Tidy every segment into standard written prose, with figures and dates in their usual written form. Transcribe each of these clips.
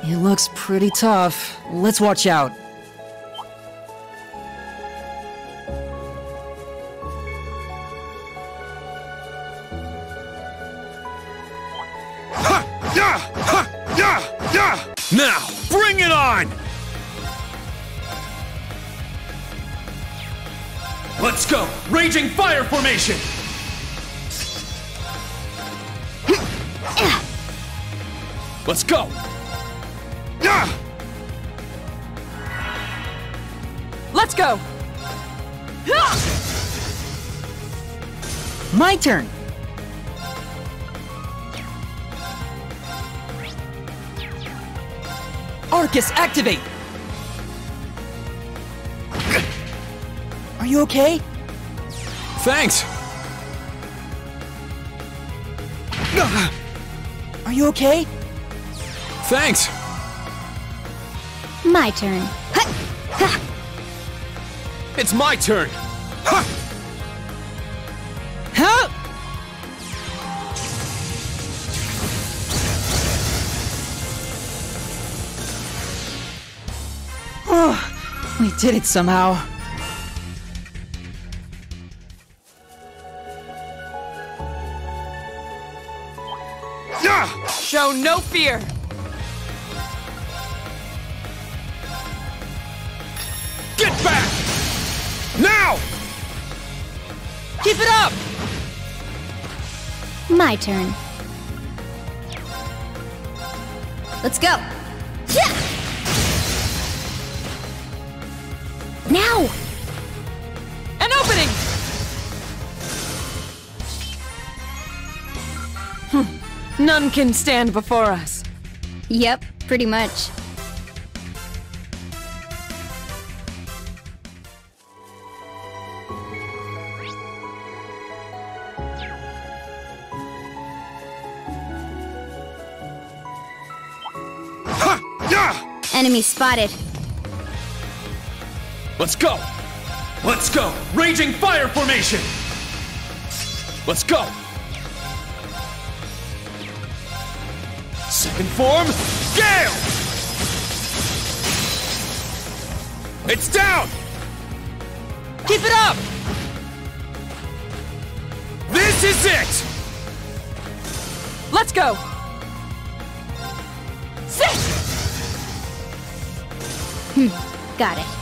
It looks pretty tough. Let's watch out. Now, bring it on! Let's go! Raging fire formation! Let's go! Let's go! My turn! Arcus, activate! Are you okay? Thanks! Are you okay? Thanks! My turn. It's my turn! Huh? Oh, we did it somehow. Show no fear! Get back! Now! Keep it up! My turn. Let's go! Now! An opening! None can stand before us. Yep, pretty much. Enemy spotted. Let's go! Let's go! Raging fire formation! Let's go! Second form, Gale! It's down! Keep it up! This is it! Let's go! Sit! Got it.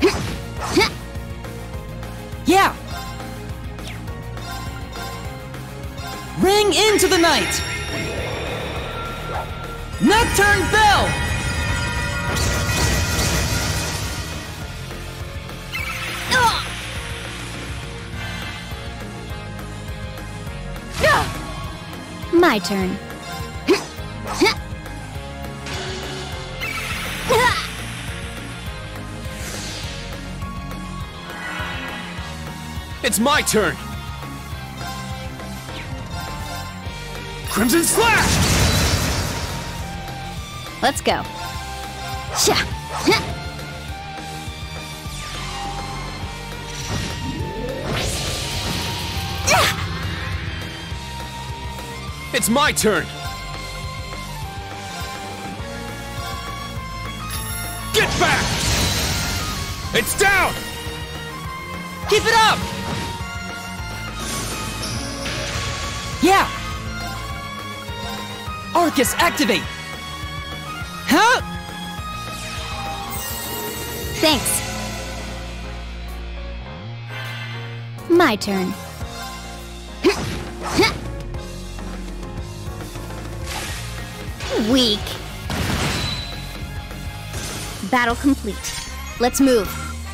Yeah! Ring into the night! Nocturne Bell! My turn. It's my turn! Crimson Slash! Let's go. Sha! It's my turn! Get back! It's down! Keep it up! Yeah! Arcus, activate! Huh? Thanks. My turn. Weak. Battle complete. Let's move.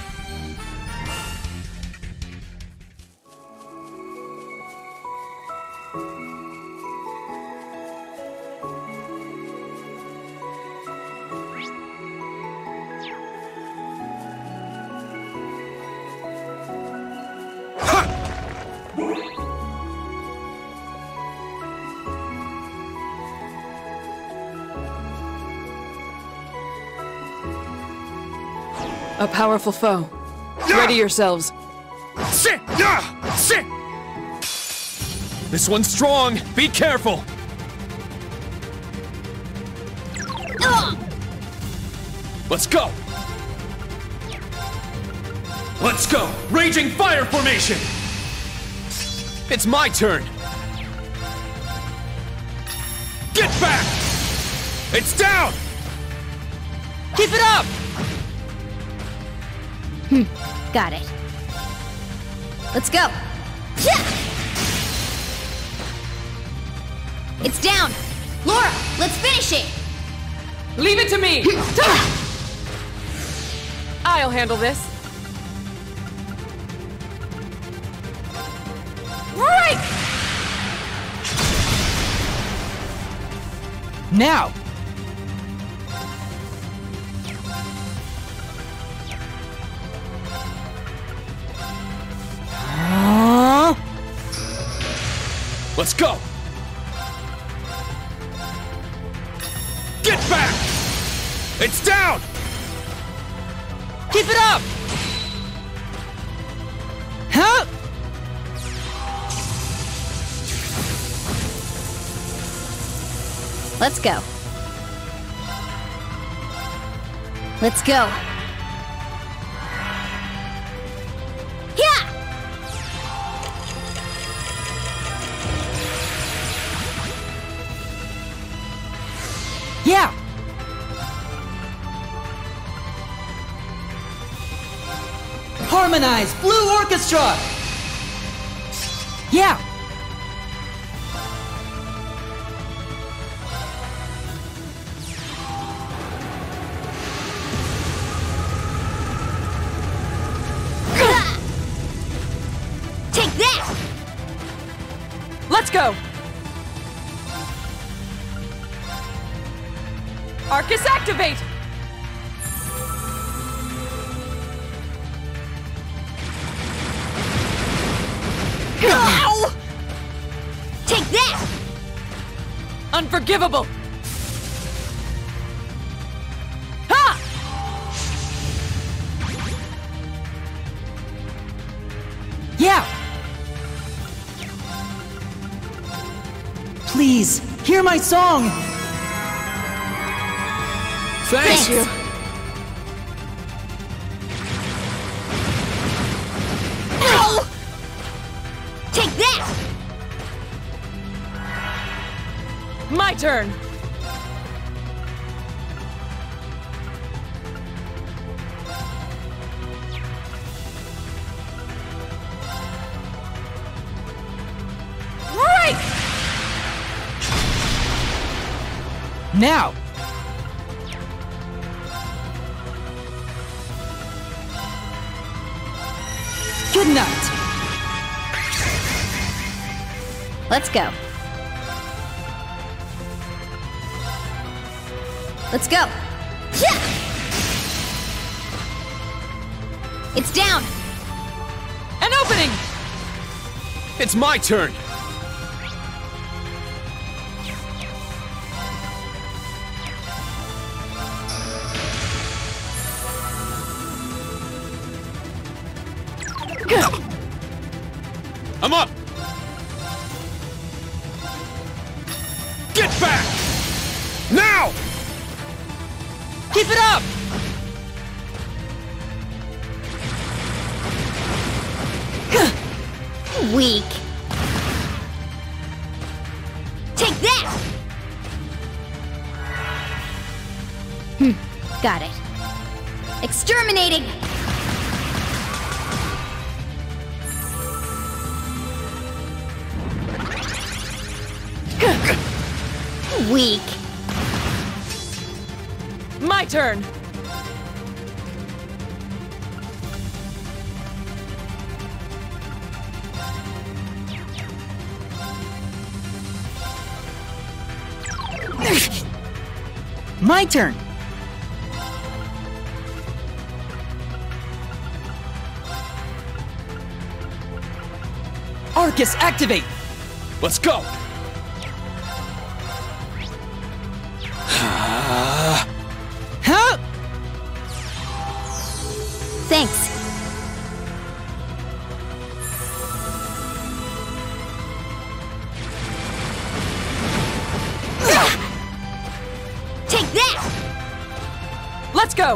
A powerful foe. Ready yourselves. Sit! Sit! This one's strong! Be careful! Let's go! Let's go! Raging fire formation! It's my turn! Get back! It's down! Keep it up! Got it. Let's go. Yeah! It's down! Laura, let's finish it! Leave it to me! I'll handle this. Right! Now! Let's go! Get back! It's down! Keep it up! Huh? Let's go. Let's go. Yeah! Yeah! Harmonize! Blue Orchestra! Yeah! Take that! Let's go! Arcus activate! Ow! Take that! Unforgivable! Ha! Yeah! Please, hear my song! Thanks! Thanks. Ow! Take that! My turn! Right! Now! Good night! Let's go. Let's go. Yeah! It's down! An opening! It's my turn! I'm up! Get back! Now! Keep it up! Weak. Take that! Got it. Exterminating! Weak. My turn! My turn! Arcus activate! Let's go! Huh? Thanks. Let's go!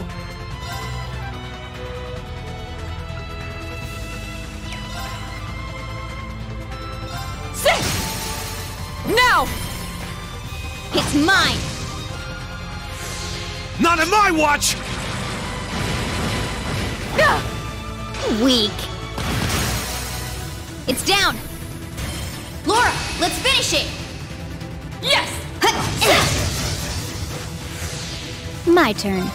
Sit! Now! It's mine! Not on my watch! Weak. It's down! Laura, let's finish it! Yes! My turn.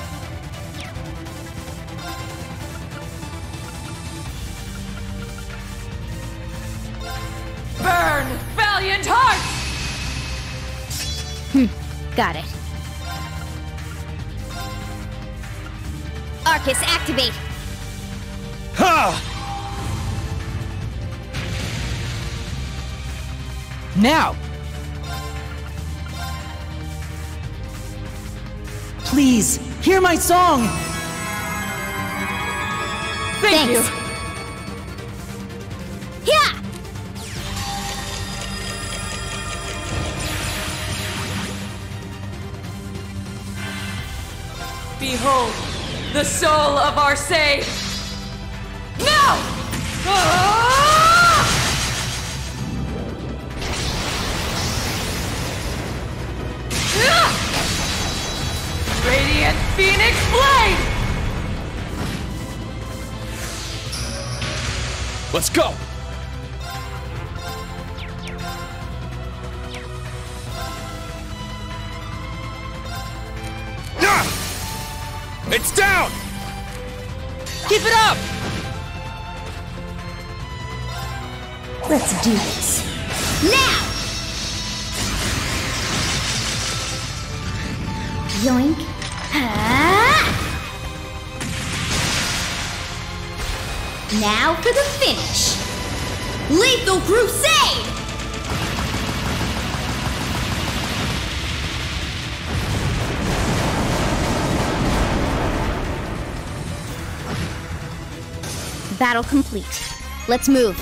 Burn, valiant hearts! Got it. Arcus, activate! Ha! Now! Please, hear my song! Thank you! Yeah! Behold, the soul of our sage! Now! Ah! Ah! Radiant Phoenix Blade! Let's go! It's down! Keep it up! Let's do this. Now! Yoink. Ah! Now for the finish. Lethal Crusade! Battle complete. Let's move.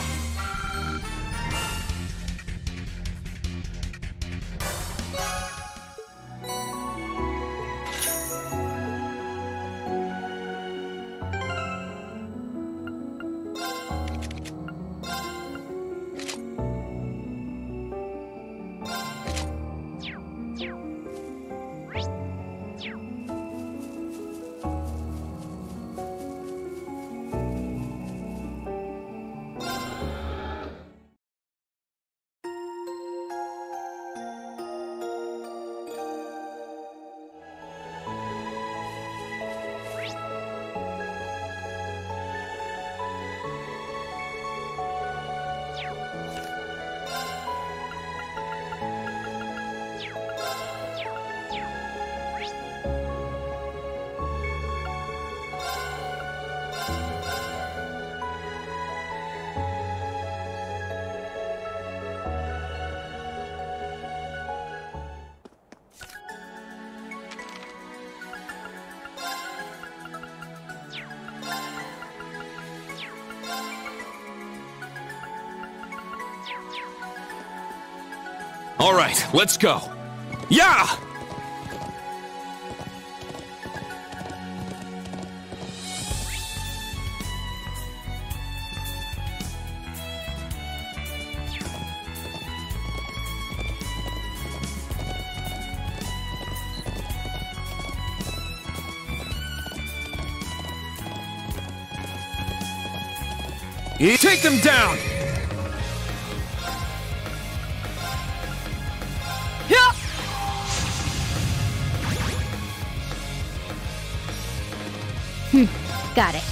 All right, let's go. Yeah! Take them down! Yeah! Got it.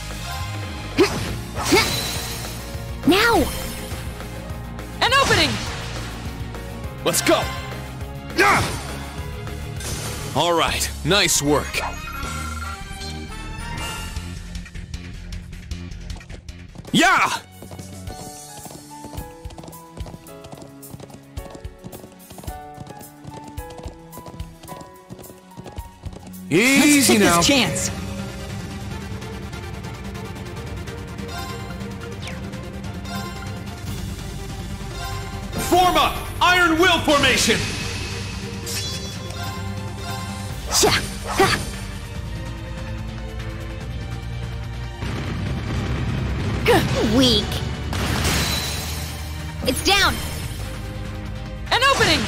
Now! An opening! Let's go! Yeah! All right, nice work. Yeah! Let's Easy take now. this chance. Form up! Iron Will formation! Weak. It's down! An opening!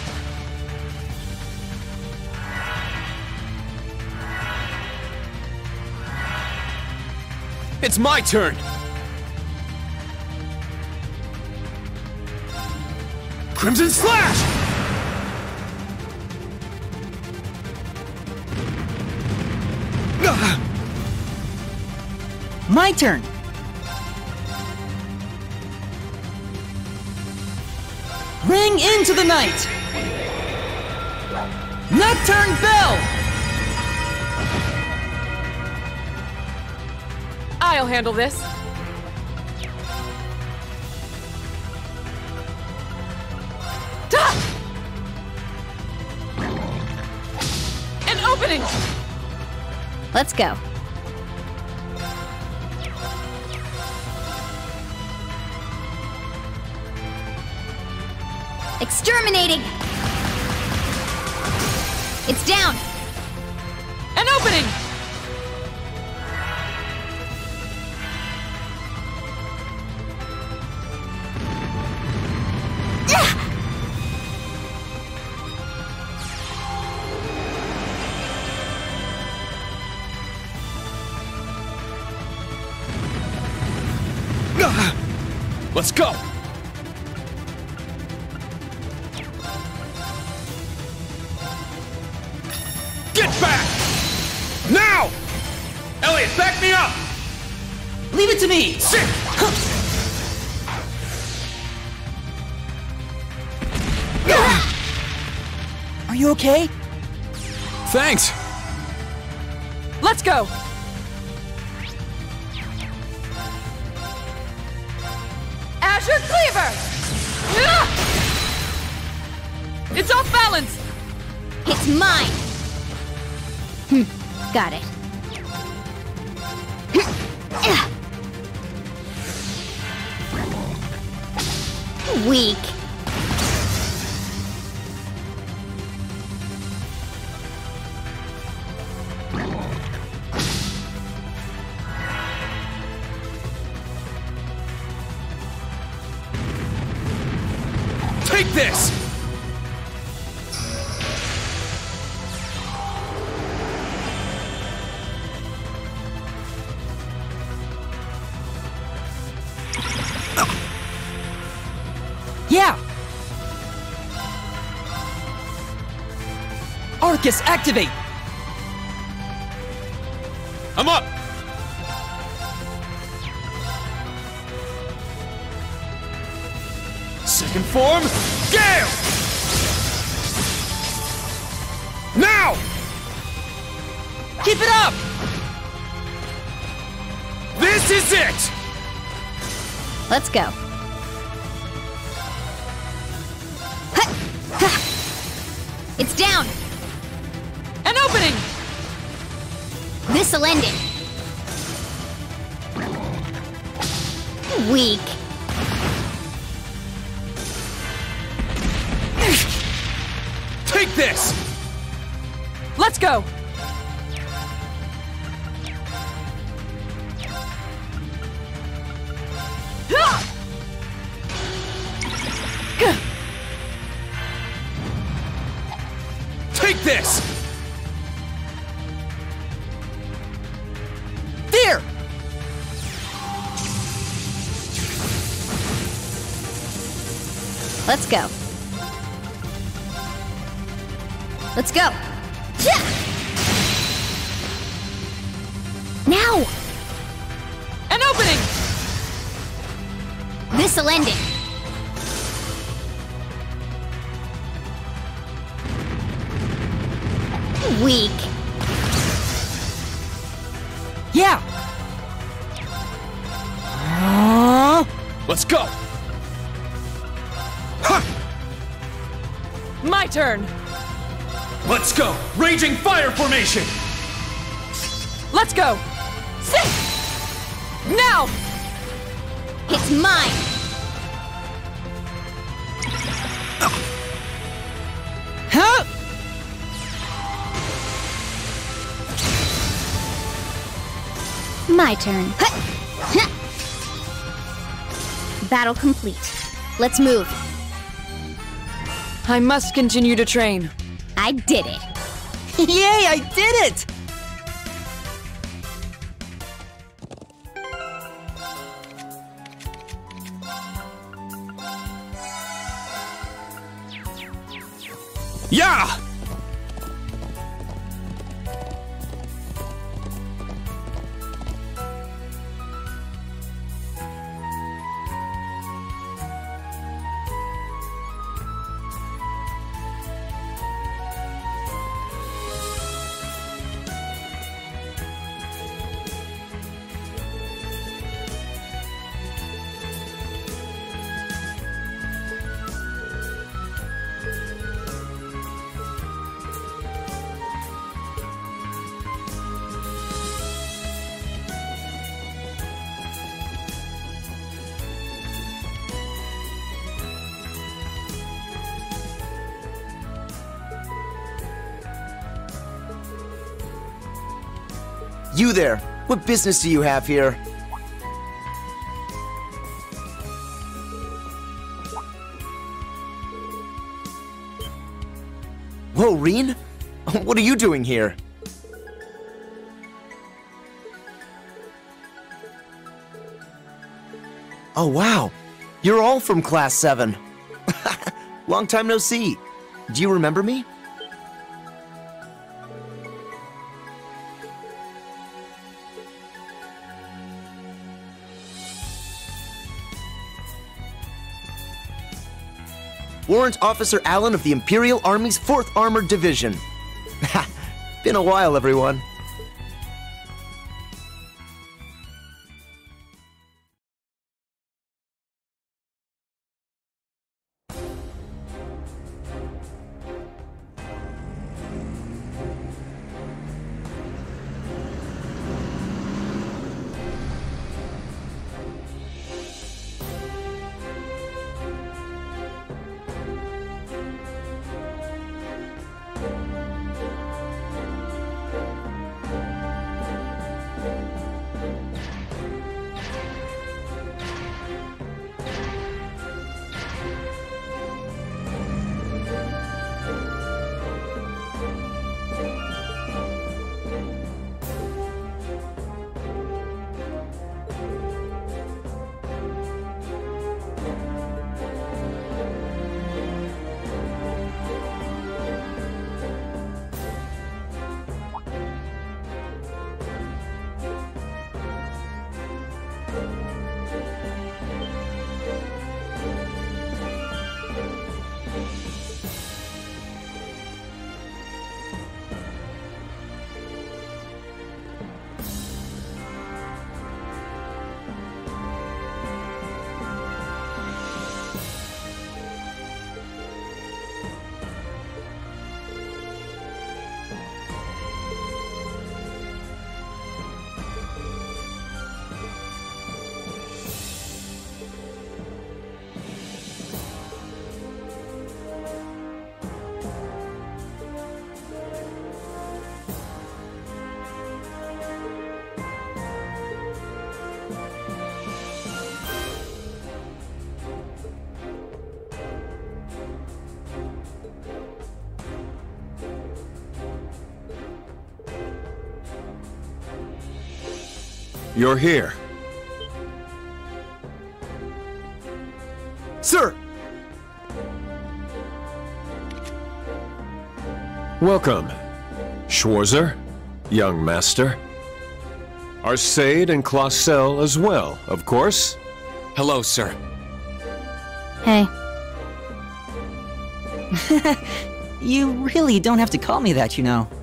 It's my turn! Crimson Slash! My turn. Ring into the night. Nocturne Bell. I'll handle this. An opening! Let's go. Exterminating! It's down! An opening! Let's go! Get back! Now! Elliot, back me up! Leave it to me. Sit! Are you okay? Thanks! Let's go! Azure Cleaver! It's off balance! It's mine! Got it. Weak. Take this! Yeah. Arcus, activate. I'm up! Second form, Gale! Now! Keep it up. This is it! Let's go. It's down! An opening! This'll end it. Weak. Take this! Let's go! Take this! There. Let's go. Let's go. Now! An opening! This'll end it. Weak. Yeah. Let's go! Ha! My turn! Let's go! Raging Fire Formation! Let's go! Sit! Now! It's mine. Huh? My turn. Battle complete. Let's move. I must continue to train. I did it. Yay, I did it! Yeah! You there! What business do you have here? Whoa, Rean? What are you doing here? Oh, wow. You're all from Class 7. Long time no see. Do you remember me? Warrant Officer Allen of the Imperial Army's 4th Armored Division. Ha! Been a while, everyone. You're here. Sir! Welcome, Schwarzer, young master. Arcade and Clausel as well, of course. Hello, sir. Hey. You really don't have to call me that, you know.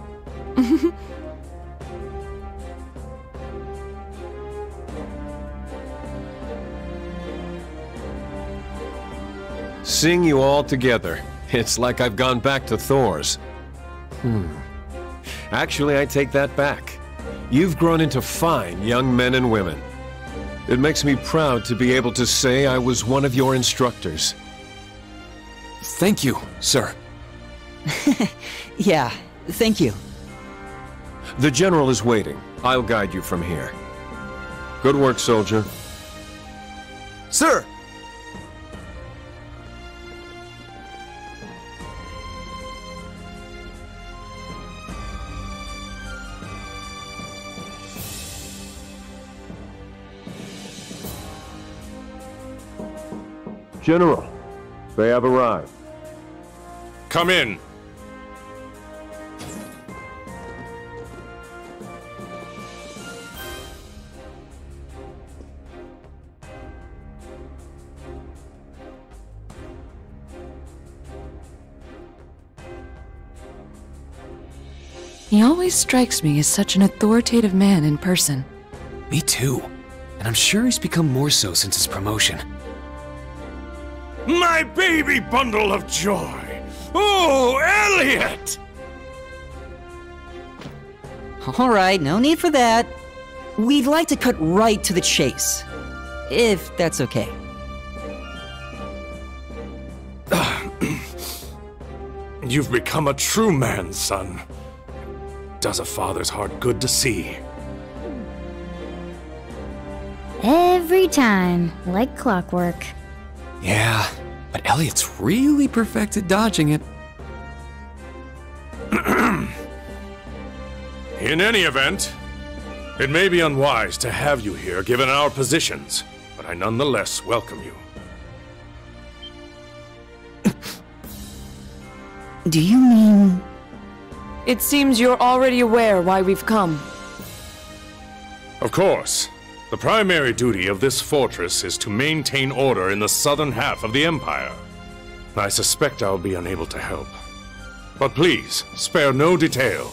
Seeing you all together, it's like I've gone back to Thor's. Actually, I take that back. You've grown into fine young men and women. It makes me proud to be able to say I was one of your instructors. Thank you, sir. Yeah, thank you. The General is waiting. I'll guide you from here. Good work, soldier. Sir! General, they have arrived. Come in. He always strikes me as such an authoritative man in person. Me too. And I'm sure he's become more so since his promotion. My baby bundle of joy! Oh, Elliot! Alright, no need for that. We'd like to cut right to the chase. If that's okay. You've become a true man, son. Does a father's heart good to see. Every time, like clockwork. Yeah, but Elliot's really perfected dodging it. In any event, it may be unwise to have you here given our positions, but I nonetheless welcome you. Do you mean... It seems you're already aware why we've come. Of course. The primary duty of this fortress is to maintain order in the southern half of the Empire. I suspect I'll be unable to help. But please, spare no detail.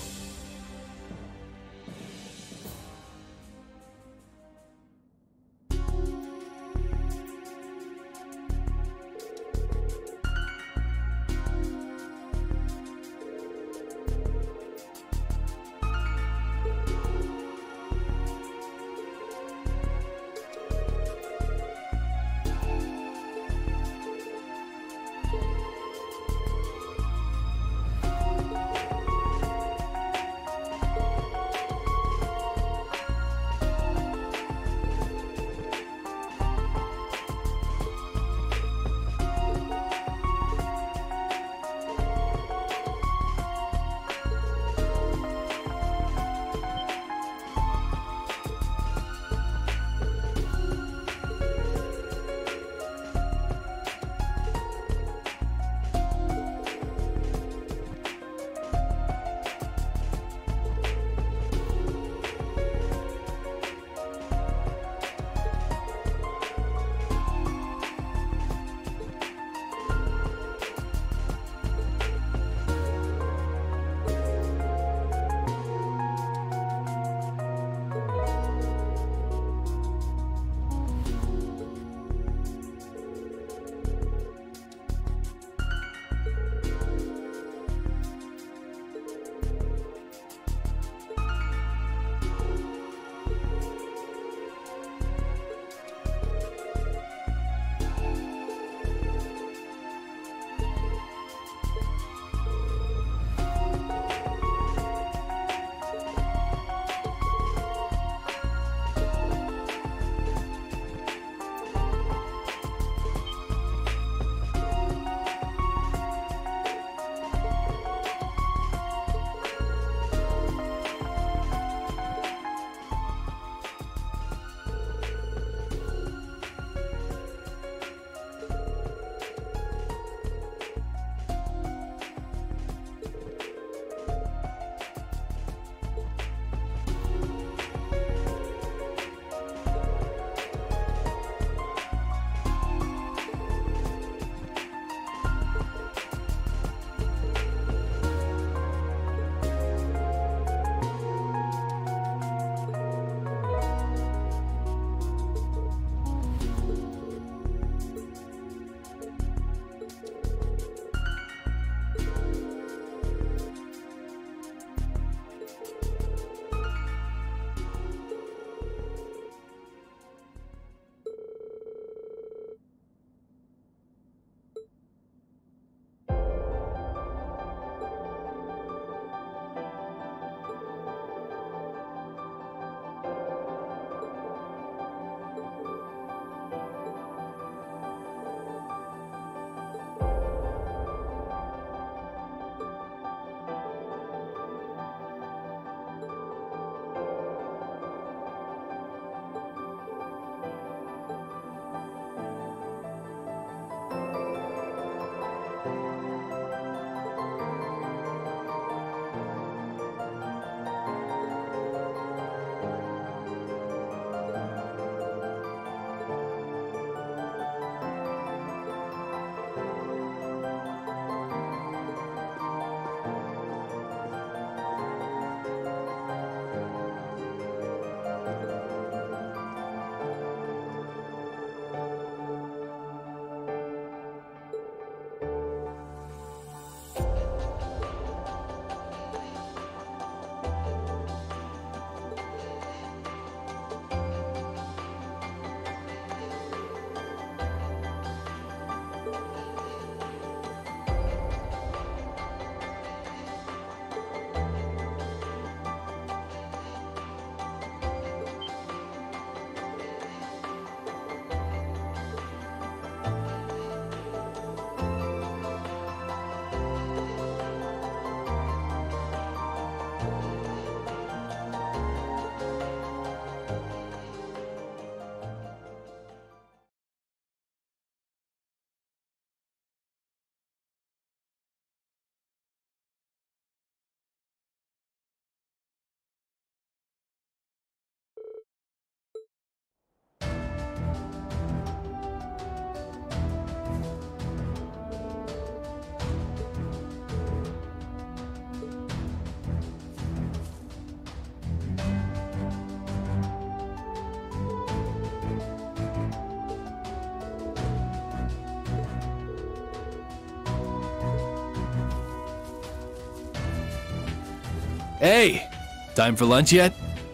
Hey, time for lunch yet?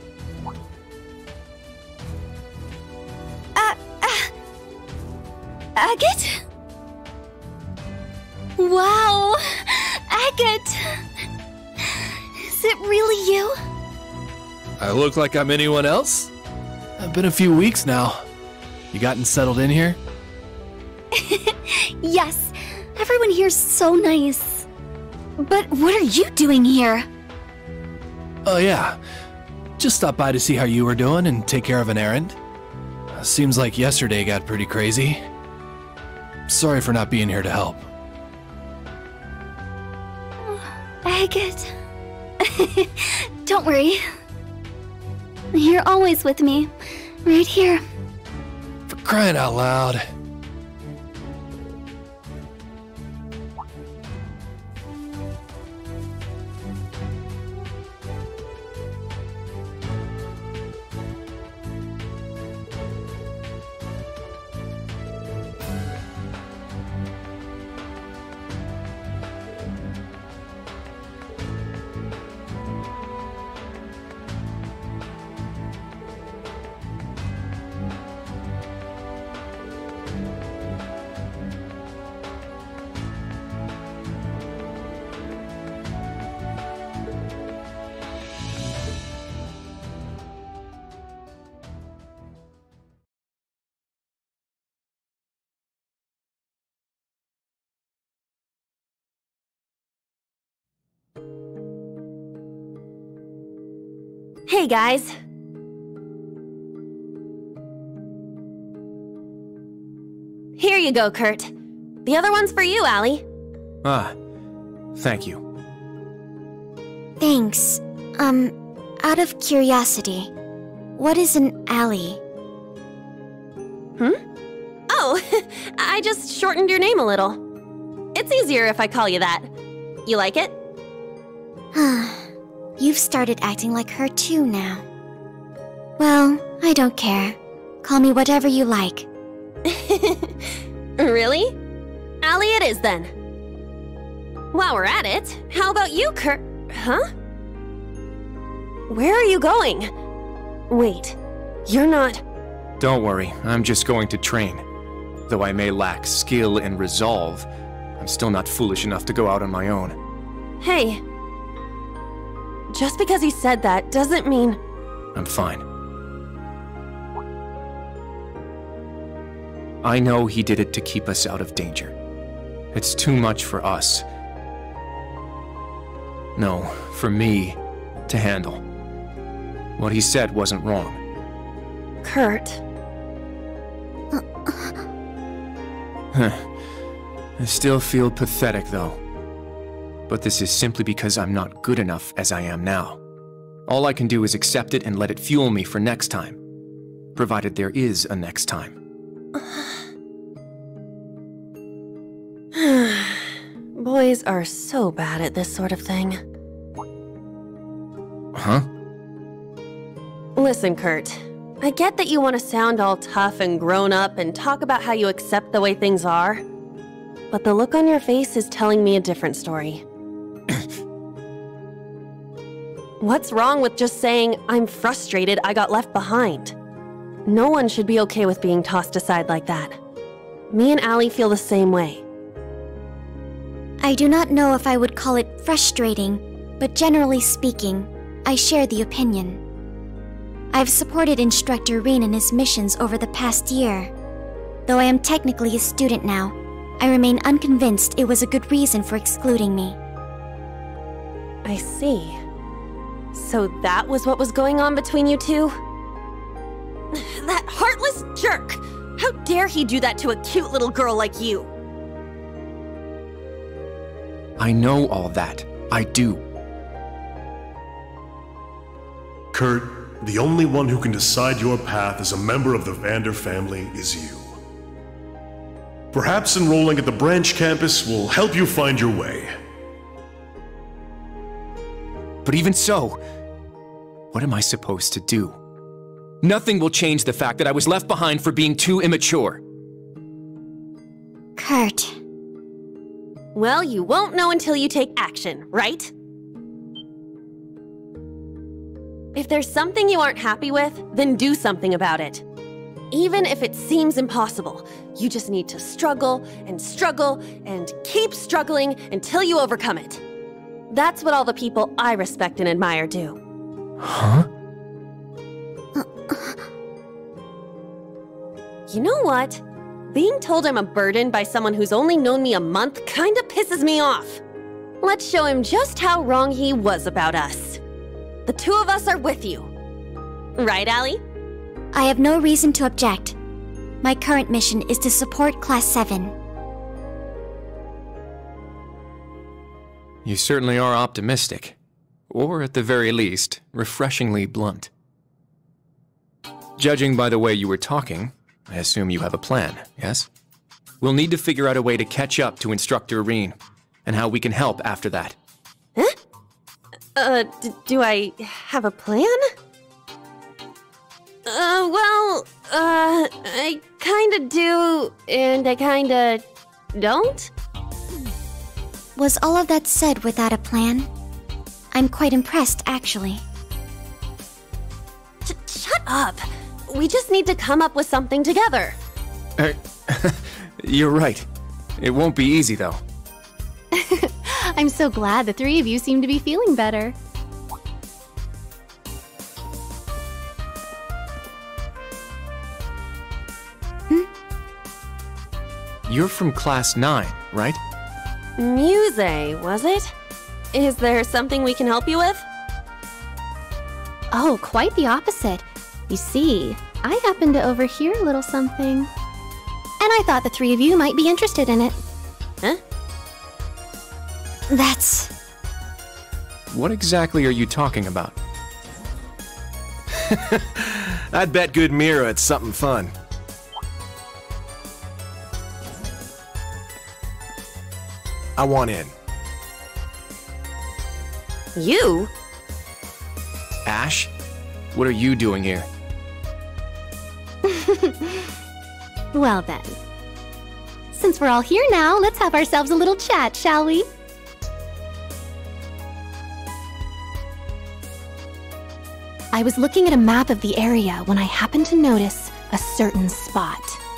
Agate? Wow! Agate! Is it really you? I look like I'm anyone else? It's been a few weeks now. You gotten settled in here? Yes, everyone here's so nice. But what are you doing here? Oh yeah, just stopped by to see how you were doing and take care of an errand. Seems like yesterday got pretty crazy. Sorry for not being here to help. Agate. Don't worry. You're always with me. Right here. For crying out loud. Hey guys. Here you go, Kurt. The other one's for you, Allie. Ah, thank you. Thanks. Out of curiosity, what is an alley? Oh, I just shortened your name a little. It's easier if I call you that. You like it? You've started acting like her too now. Well, I don't care. Call me whatever you like. Really? Allie it is then. While we're at it, how about you, Kurt? Huh? Where are you going? Wait, you're not... Don't worry, I'm just going to train. Though I may lack skill and resolve, I'm still not foolish enough to go out on my own. Hey. Just because he said that doesn't mean... I'm fine. I know he did it to keep us out of danger. It's too much for us. No, for me to handle. What he said wasn't wrong. Kurt. I still feel pathetic, though. But this is simply because I'm not good enough as I am now. All I can do is accept it and let it fuel me for next time. Provided there is a next time. Boys are so bad at this sort of thing. Huh? Listen, Kurt. I get that you want to sound all tough and grown up and talk about how you accept the way things are. But the look on your face is telling me a different story. What's wrong with just saying, I'm frustrated I got left behind? No one should be okay with being tossed aside like that. Me and Allie feel the same way. I do not know if I would call it frustrating, but generally speaking, I share the opinion. I've supported Instructor Rean in his missions over the past year. Though I am technically a student now, I remain unconvinced it was a good reason for excluding me. I see. So that was what was going on between you two? That heartless jerk! How dare he do that to a cute little girl like you? I know all that. I do. Kurt, the only one who can decide your path as a member of the Vander family is you. Perhaps enrolling at the branch campus will help you find your way. But even so, what am I supposed to do? Nothing will change the fact that I was left behind for being too immature. Kurt. Well, you won't know until you take action, right? If there's something you aren't happy with, then do something about it. Even if it seems impossible, you just need to struggle and keep struggling until you overcome it. That's what all the people I respect and admire do. Huh? You know what? Being told I'm a burden by someone who's only known me a month kinda pisses me off. Let's show him just how wrong he was about us. The two of us are with you. Right, Allie? I have no reason to object. My current mission is to support Class 7. You certainly are optimistic. Or at the very least, refreshingly blunt. Judging by the way you were talking, I assume you have a plan, yes? We'll need to figure out a way to catch up to Instructor Rean, and how we can help after that. Huh? Do I have a plan? I kinda do, and I kinda don't? Was all of that said without a plan? I'm quite impressed, actually. Shut up! We just need to come up with something together. You're right. It won't be easy, though. I'm so glad the three of you seem to be feeling better. You're from Class 9, right? Muse, was it? Is there something we can help you with? Oh, quite the opposite. You see, I happened to overhear a little something. And I thought the three of you might be interested in it. Huh? That's... What exactly are you talking about? I'd bet good Mira it's something fun. I want in. You? Ash? What are you doing here? Well then. Since we're all here now, let's have ourselves a little chat, shall we? I was looking at a map of the area when I happened to notice a certain spot.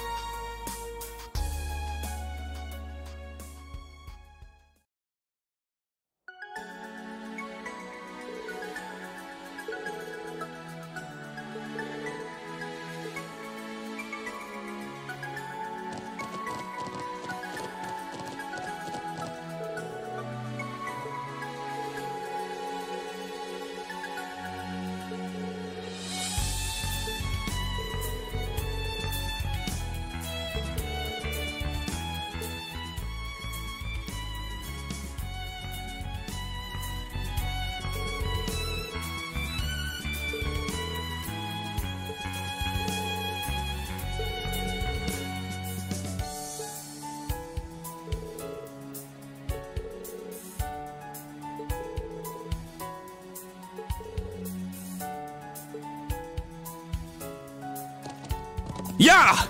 Yeah!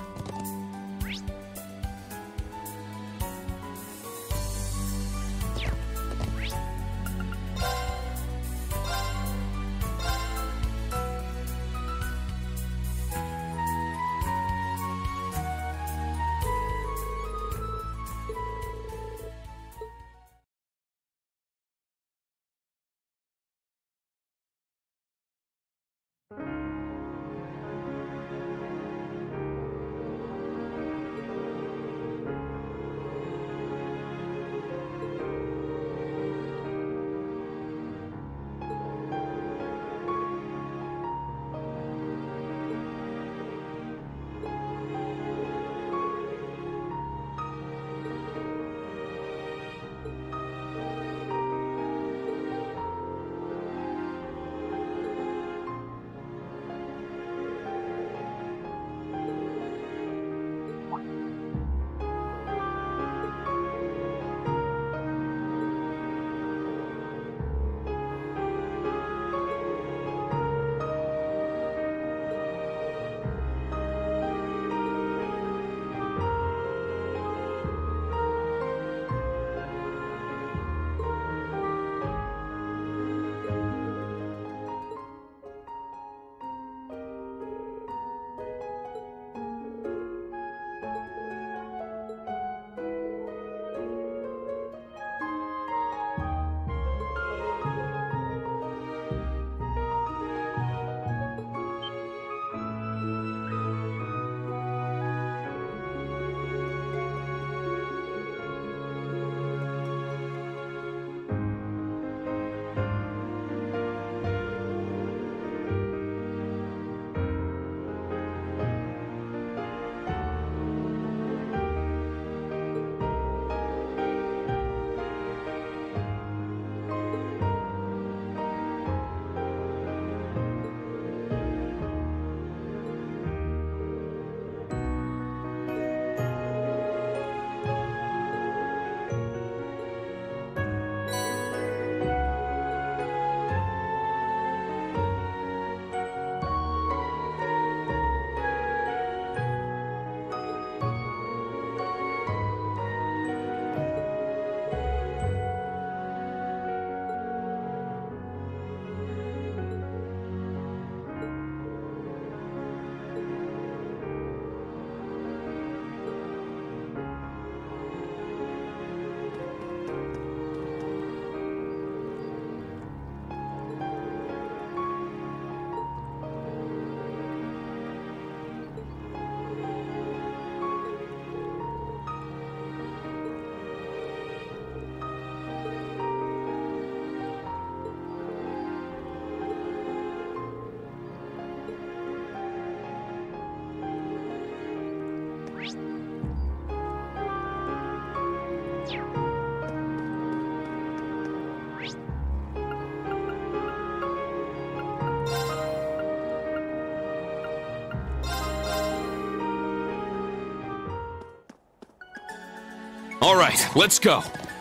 All right, let's go.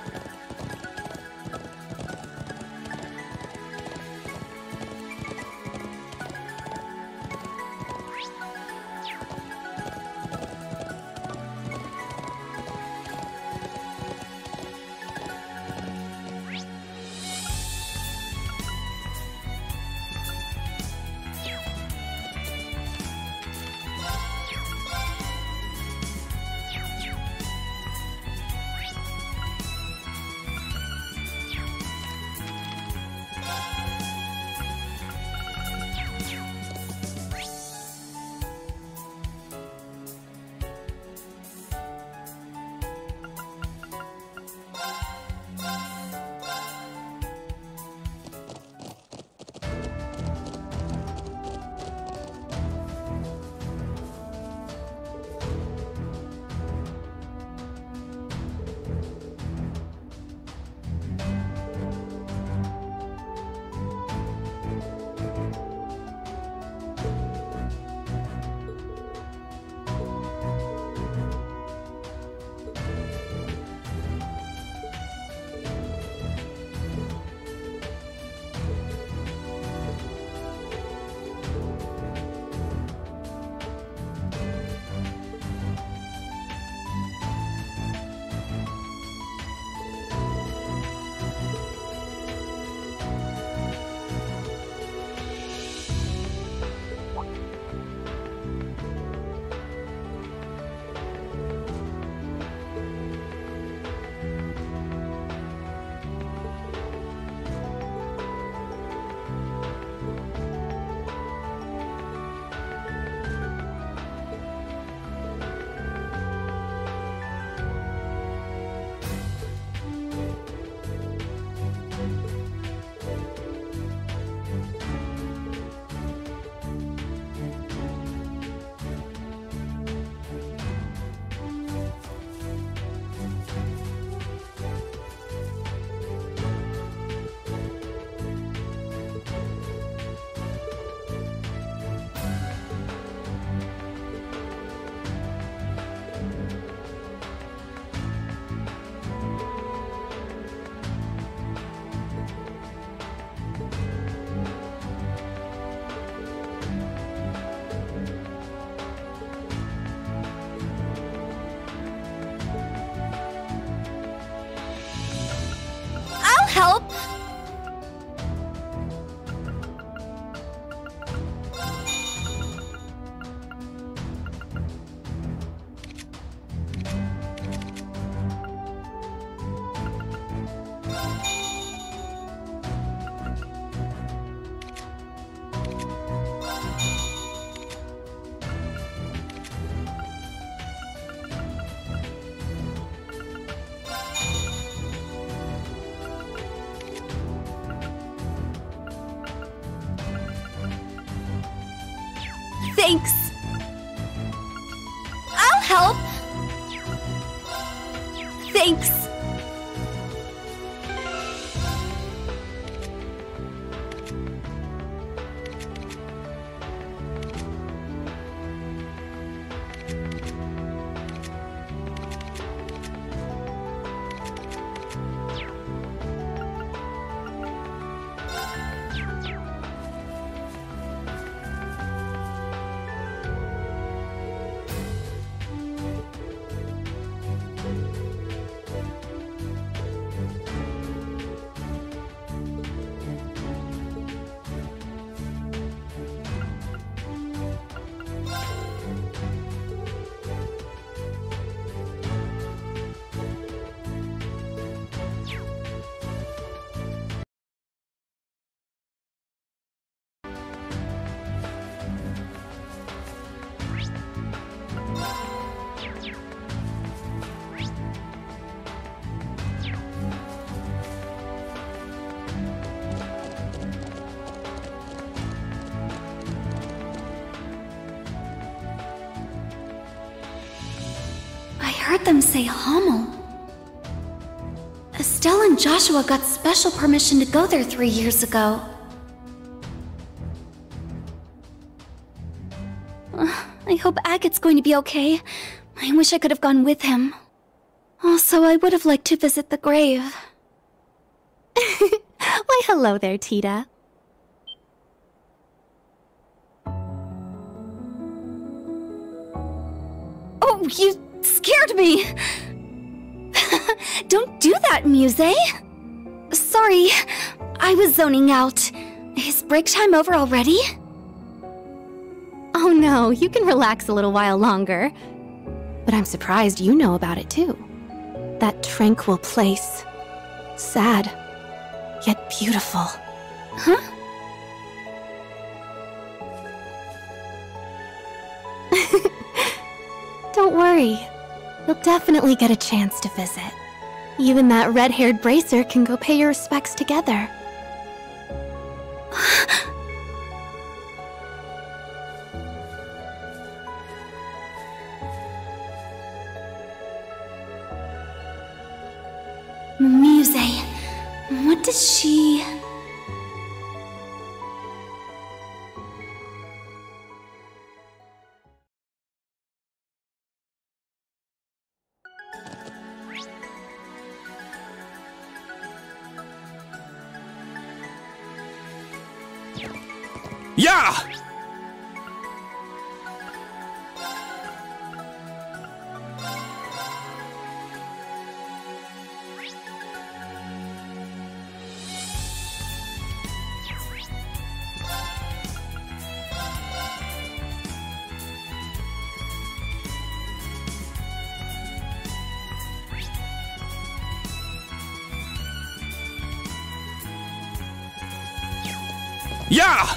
Help! Thanks. I'll help. Thanks. I heard them say Hummel. Estelle and Joshua got special permission to go there 3 years ago. I hope Agate's going to be okay. I wish I could have gone with him. Also, I would have liked to visit the grave. Why, hello there, Tita. Oh, you scared me! Don't do that, Muse. Sorry, I was zoning out. Is break time over already? Oh no, you can relax a little while longer. But I'm surprised you know about it too. That tranquil place. Sad, yet beautiful. Huh? Don't worry. You'll definitely get a chance to visit. You and that red-haired bracer can go pay your respects together. Muse, what does she... Yeah! Yeah!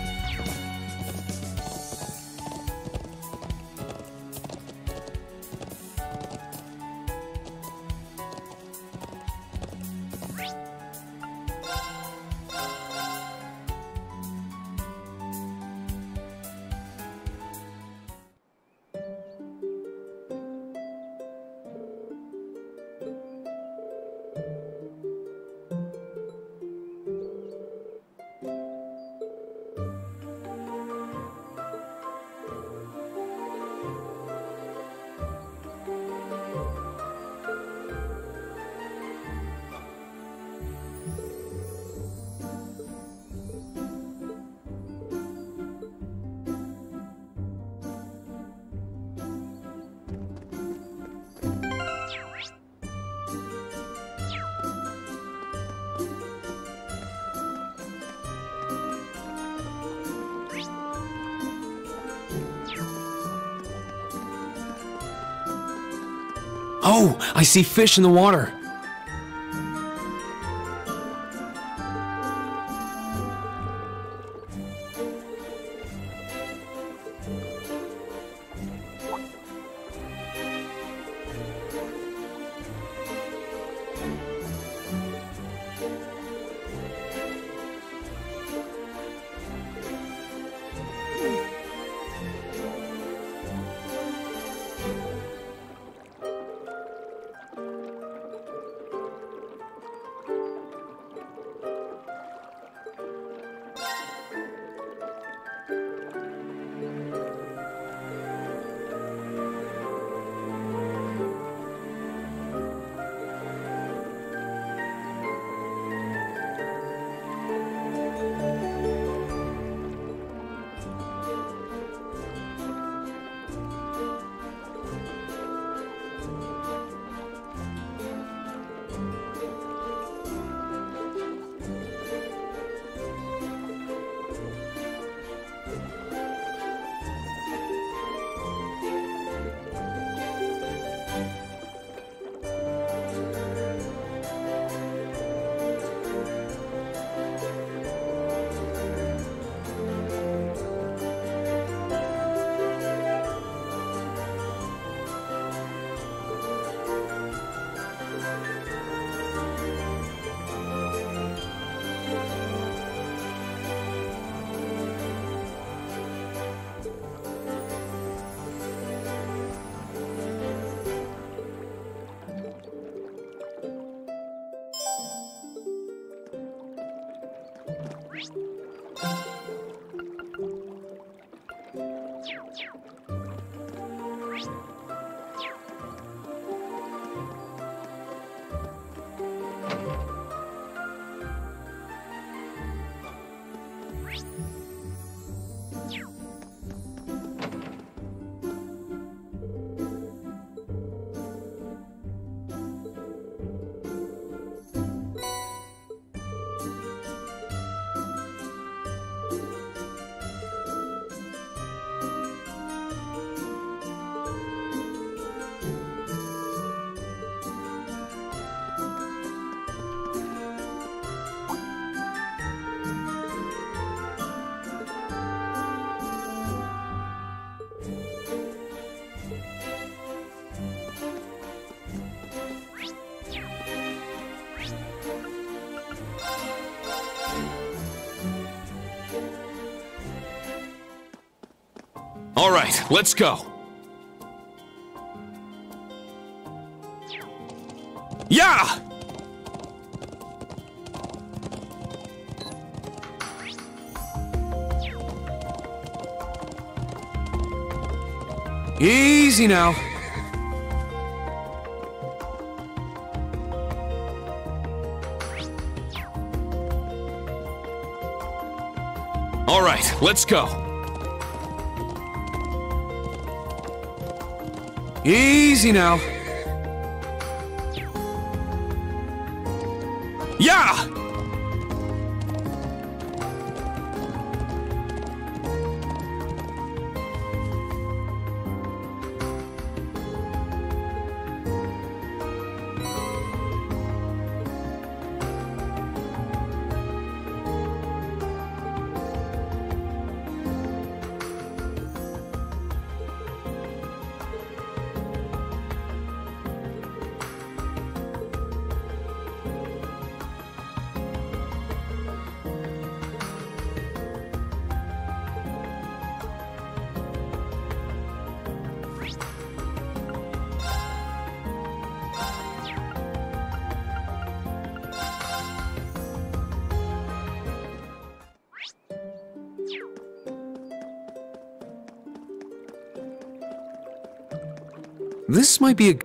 Oh, I see fish in the water. All right, let's go. Yeah! Easy now. All right, let's go. Easy now. Yeah! This might be a...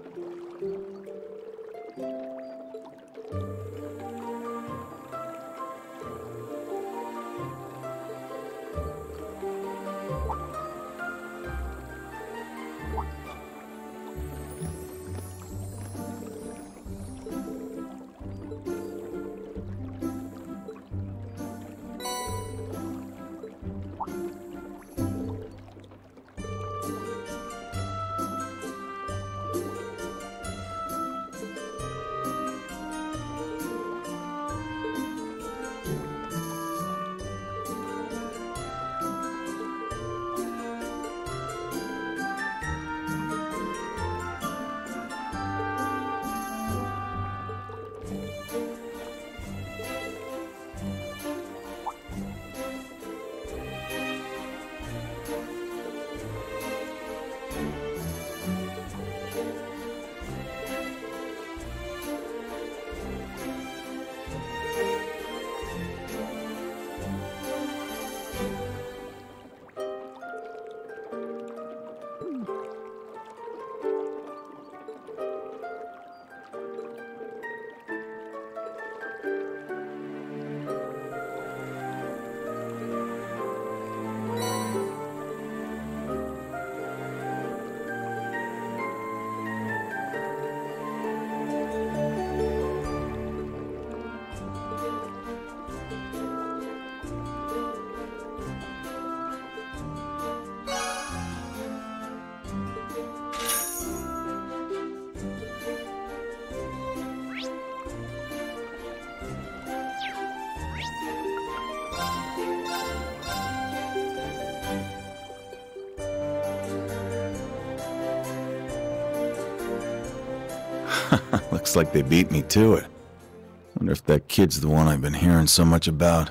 Looks like they beat me to it. Wonder if that kid's the one I've been hearing so much about.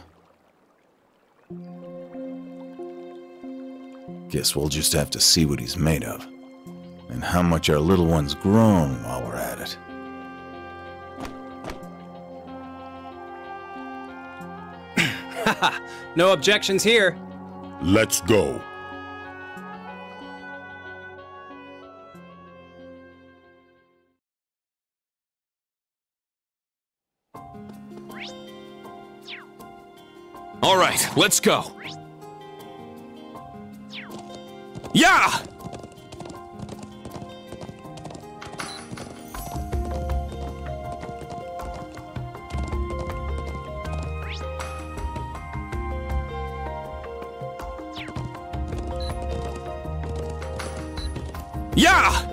Guess we'll just have to see what he's made of. And how much our little one's grown while we're at it. Haha, no objections here. Let's go. All right, let's go. Yeah! Yeah!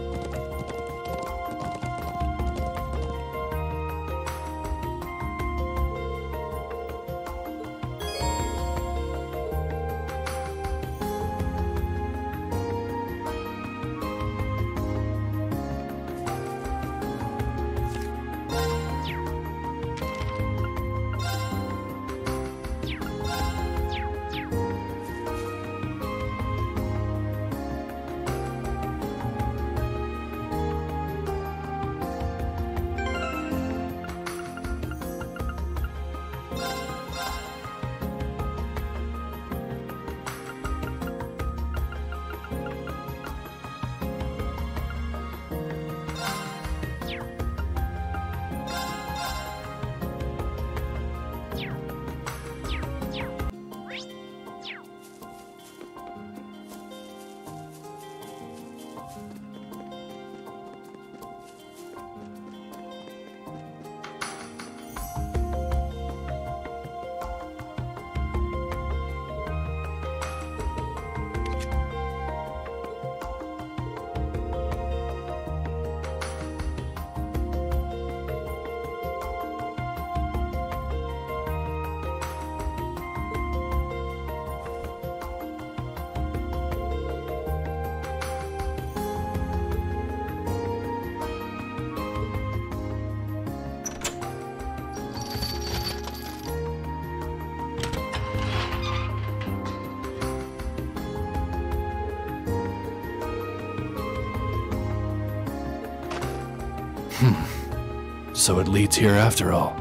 So it leads here after all.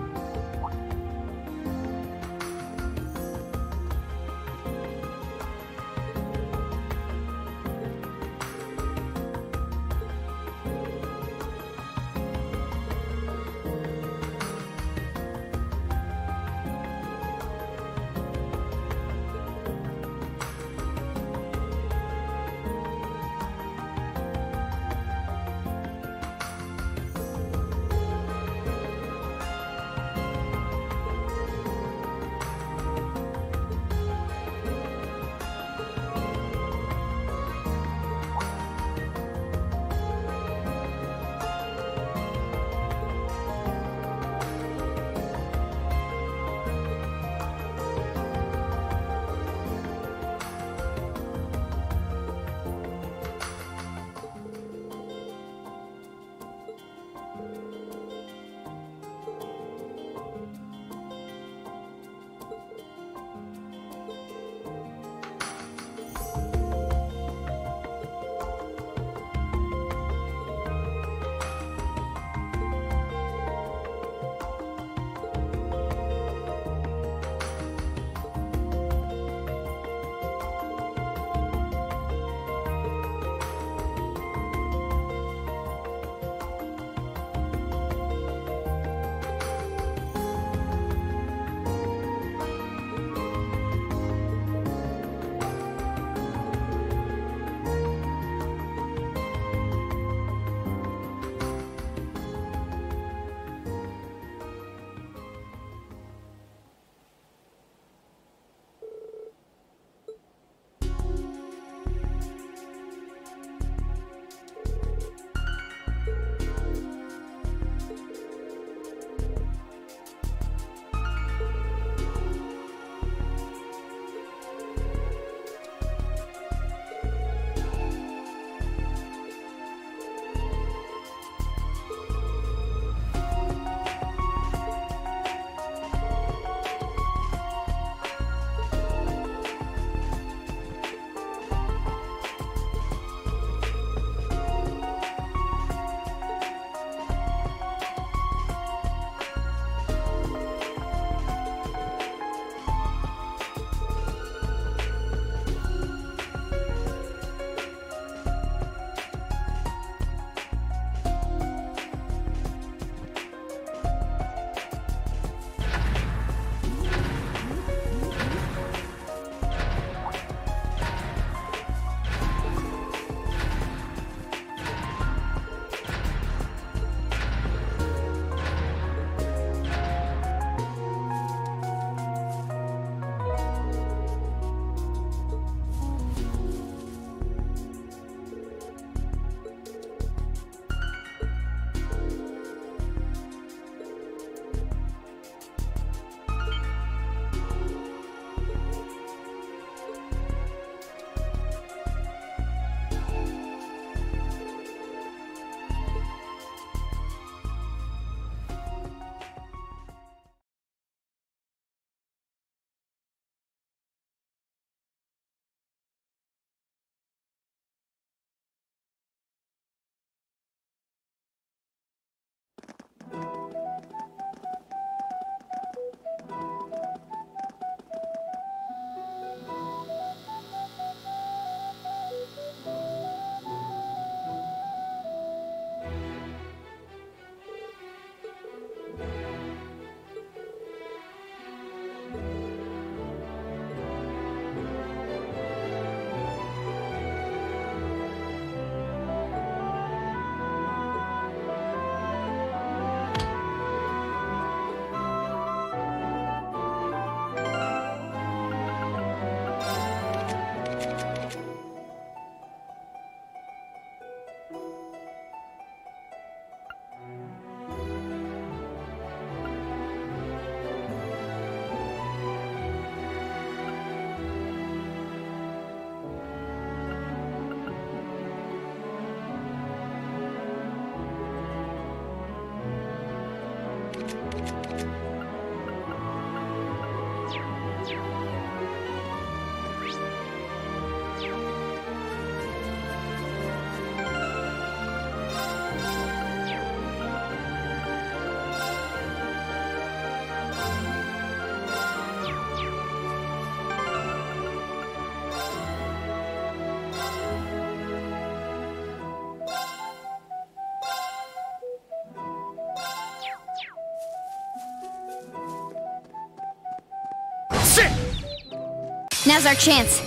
Sit! Now's our chance.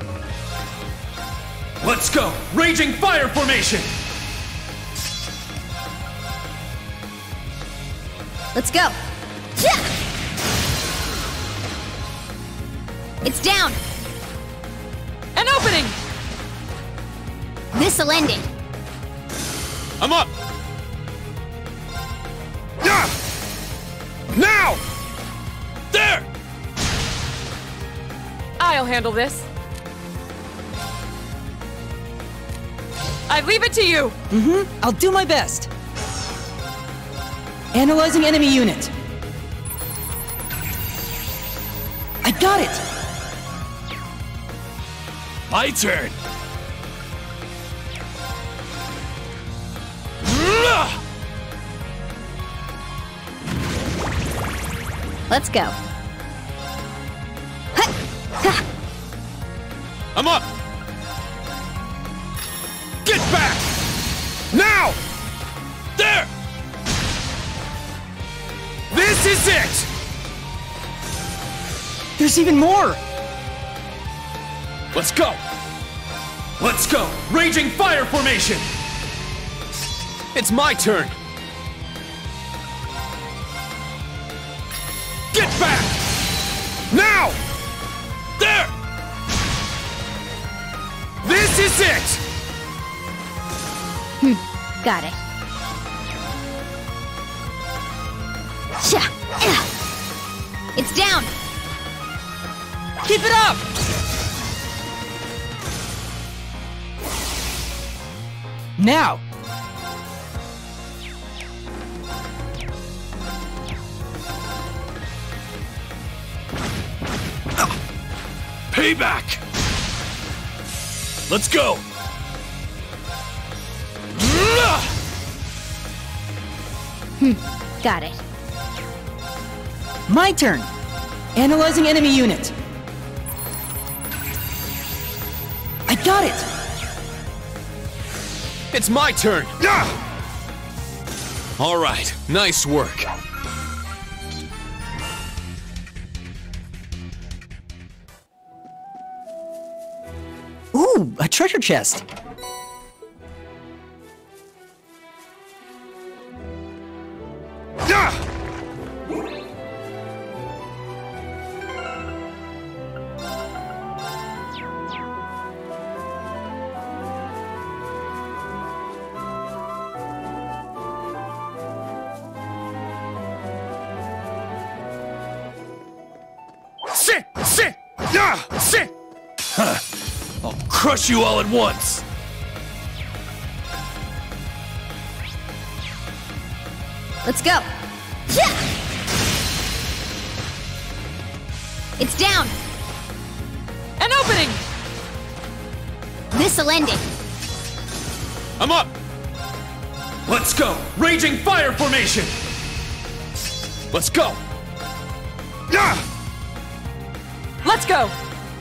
Let's go! Raging fire formation! Let's go. It's down. An opening! This'll end it. I'm up! Now! There! I'll handle this. I leave it to you! I'll do my best. Analyzing enemy unit. I got it! My turn! Let's go. I'm up! Get back! Now! There! This is it! There's even more! Let's go! Let's go! Raging fire formation! It's my turn! Get back! Now! There! This is it! Got it. It's down! Keep it up! Now! Payback! Let's go! Got it. My turn! Analyzing enemy unit. I got it! It's my turn! All right, nice work. Ooh, a treasure chest. Sit! Sit! Sit! I'll crush you all at once! Let's go. It's down. An opening! This'll end it. I'm up! Let's go! Raging fire formation! Let's go! Let's go!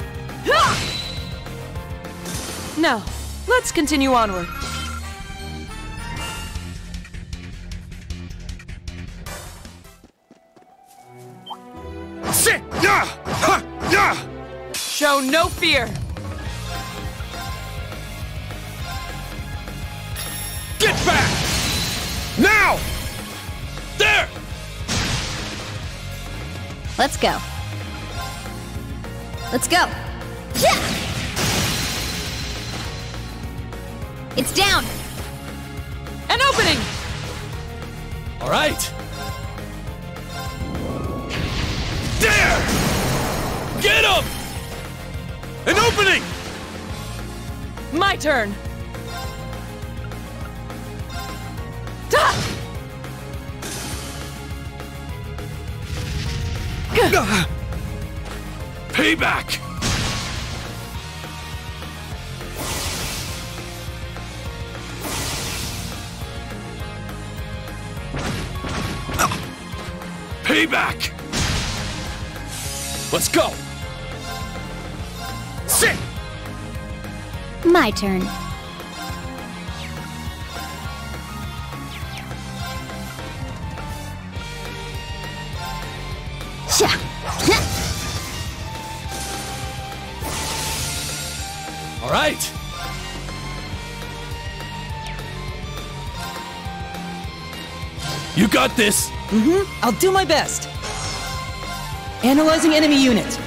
Now, let's continue onward. Sit! Show no fear! Get back! Now! There! Let's go. Let's go. It's down. An opening! All right. There! Get him! An opening! My turn. Payback! Payback! Let's go! Sit! My turn. All right. You got this. I'll do my best. Analyzing enemy unit.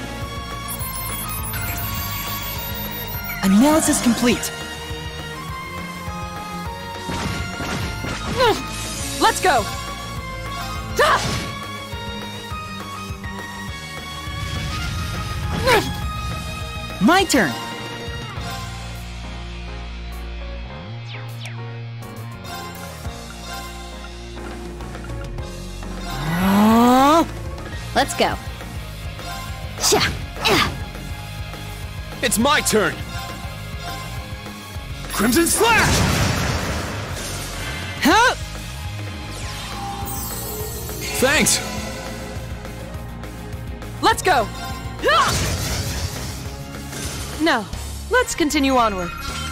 Analysis complete. Let's go! My turn. Let's go. It's my turn! Crimson Slash! Huh? Thanks! Let's go! No, let's continue onward.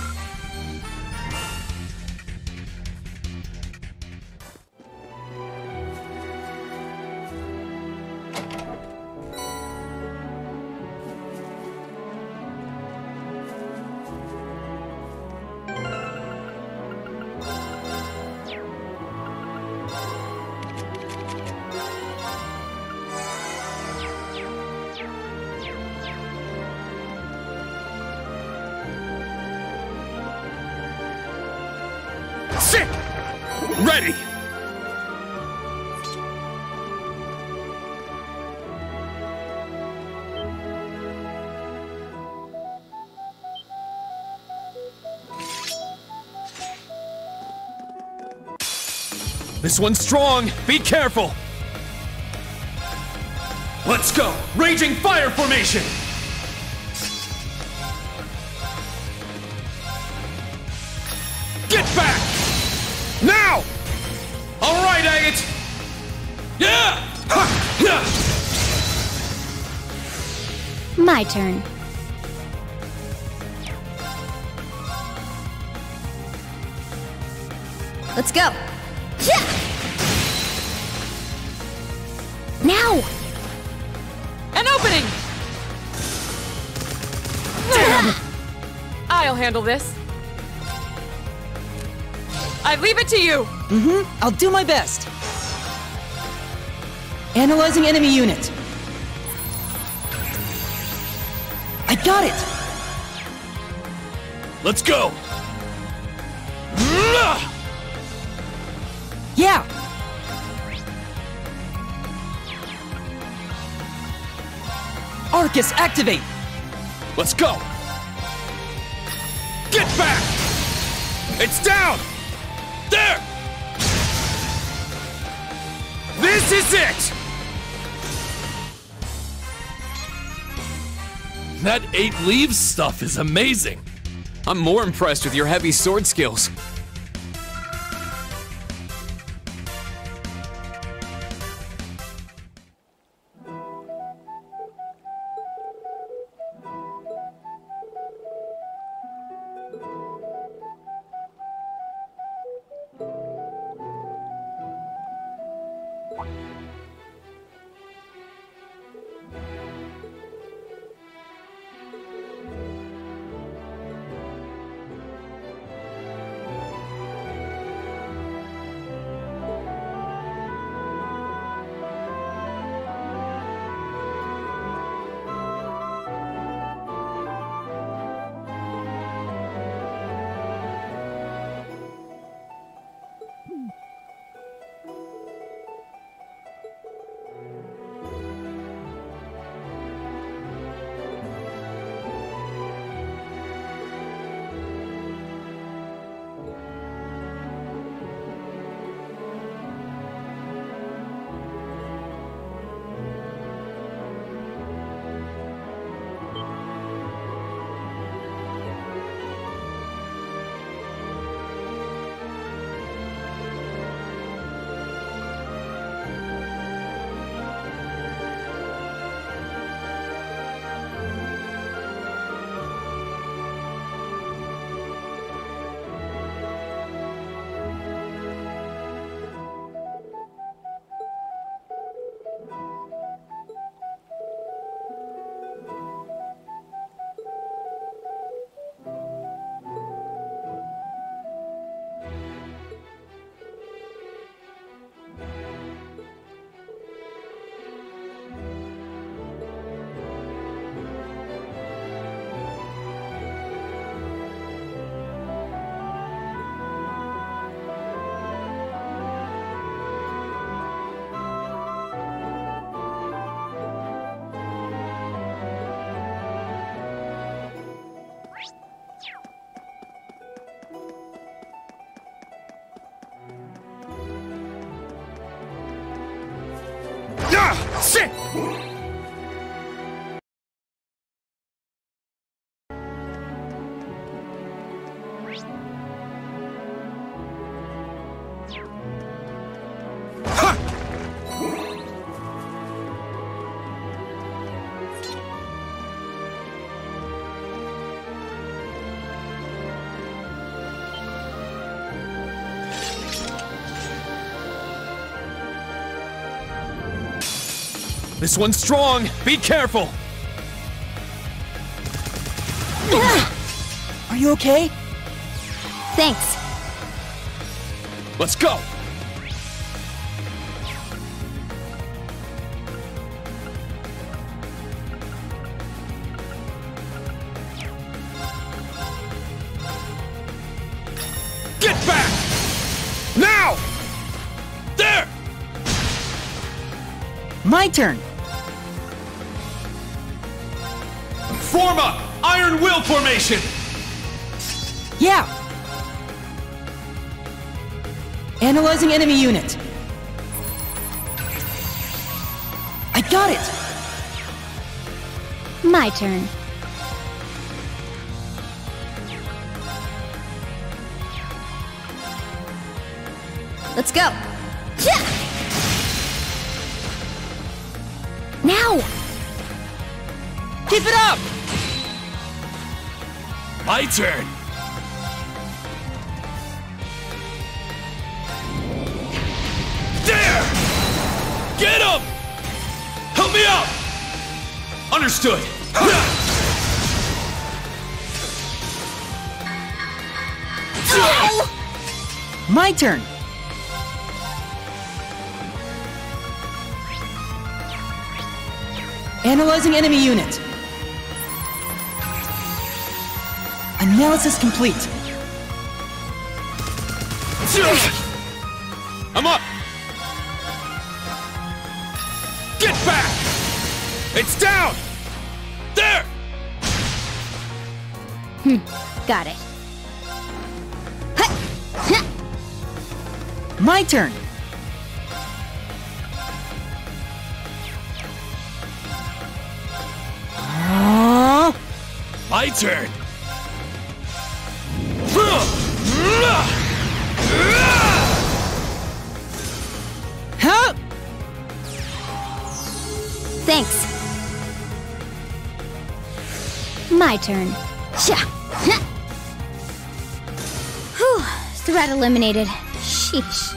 Sit! Ready! This one's strong! Be careful! Let's go! Raging fire formation! Get back! Now! All right, Agate! Yeah! Ha! Yeah! My turn. Let's go. Now! An opening! Damn! I'll handle this. I leave it to you! I'll do my best. Analyzing enemy unit. I got it! Let's go. Yeah! Arcus, activate! Let's go! Get back! It's down! There! This is it! That 8 leaves stuff is amazing. I'm more impressed with your heavy sword skills. Sit! This one's strong! Be careful! Are you okay? Thanks. Let's go! Get back! Now! There! My turn! Form up! Iron Will formation! Yeah! Analyzing enemy unit. I got it! My turn. Let's go. Now! Keep it up! My turn! There! Get him! Help me out! Understood! My turn! Analyzing enemy unit. Analysis complete. I'm up! Get back! It's down! There! Got it. My turn. My turn! Huh? Thanks. My turn. Whew, threat eliminated. Sheesh.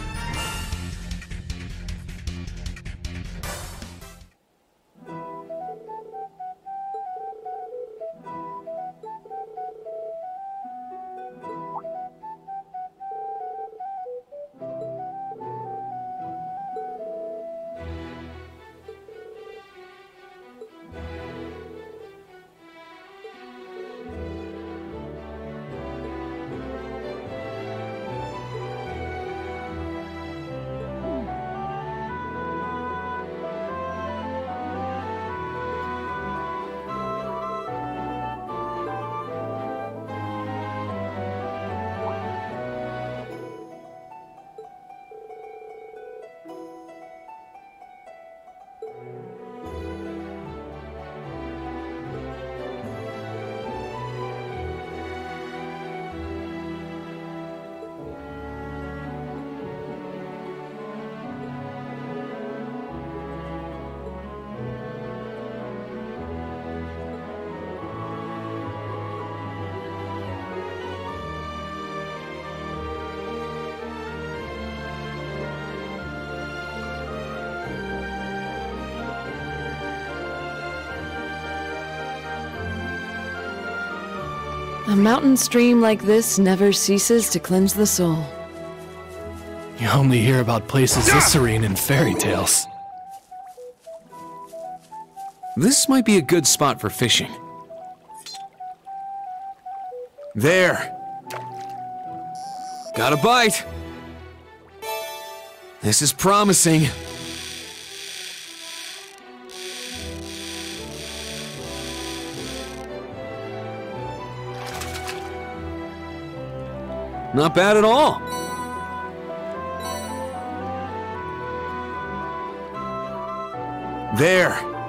A mountain stream like this never ceases to cleanse the soul. You only hear about places this serene in fairy tales. This might be a good spot for fishing. There! Got a bite! This is promising. Not bad at all. There.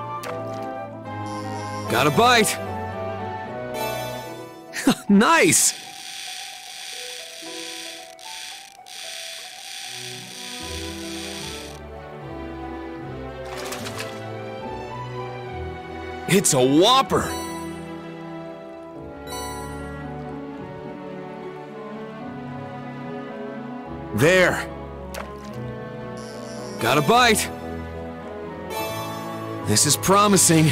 Got a bite. Nice! It's a whopper! There. Got a bite. This is promising.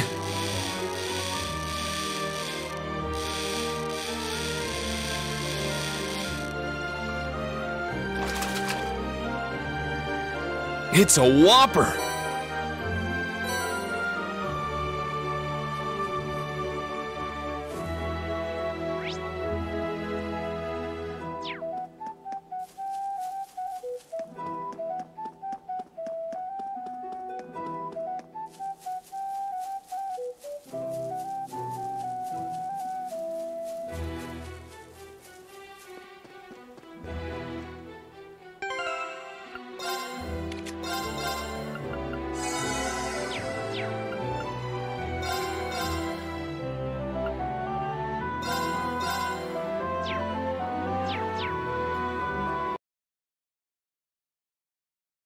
It's a whopper!